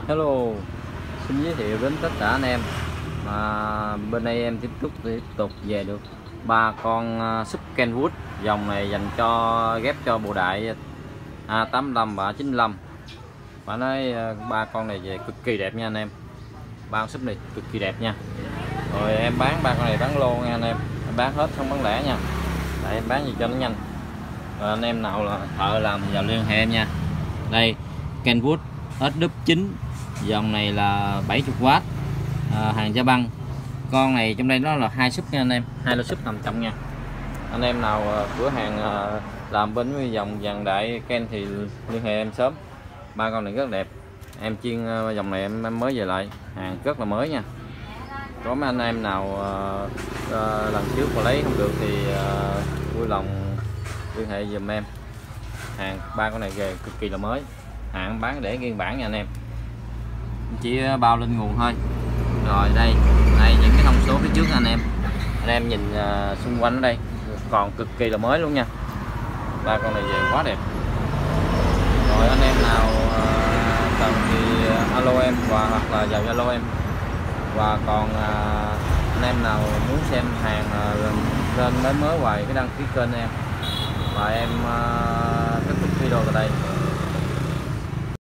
Hello, xin giới thiệu đến tất cả anh em bên đây em tiếp tục về được ba con súp Kenwood. Dòng này dành cho ghép cho bộ đại A85 và A95. Phải nói ba con này về cực kỳ đẹp nha anh em. Ba con súp này cực kỳ đẹp nha. Rồi em bán ba con này bán lô nha anh em. Em bán hết không bán lẻ nha. Tại em bán gì cho nó nhanh. Rồi anh em nào là thợ làm vào liên hệ em nha. Đây Kenwood SW9, dòng này là 70W, hàng da băng. Con này trong đây nó là 2 súp nha anh em, 2 lô súp nằm trong nha. Anh em nào cửa hàng làm bên với dòng vàng đại Ken thì liên hệ em sớm. Ba con này rất đẹp, em chuyên dòng này em mới về lại, hàng rất là mới nha. Có mấy anh em nào lần trước mà lấy không được thì vui lòng liên hệ giùm em. Hàng ba con này về cực kỳ là mới, hàng bán để nguyên bản nha anh em, chỉ bao lên nguồn thôi. Rồi đây những cái thông số phía trước anh em nhìn xung quanh ở đây còn cực kỳ là mới luôn nha. Ba con này về quá đẹp. Rồi anh em nào cần thì alo em hoặc là vào Zalo em. Và còn anh em nào muốn xem hàng lên mới hoài cái đăng ký kênh em. Và em kết thúc video tại đây.